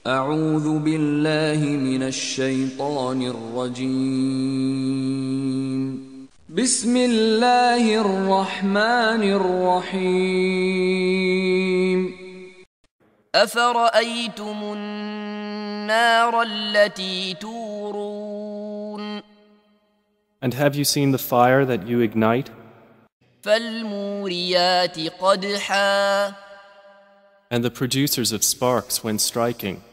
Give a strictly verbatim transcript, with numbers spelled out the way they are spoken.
أعوذ بالله من الشيطان الرجيم. بسم الله الرحمن الرحيم. أفرأيتم النار التي تورون And have you seen the fire that you ignite? فالموريات قدحا And the producers of sparks when striking?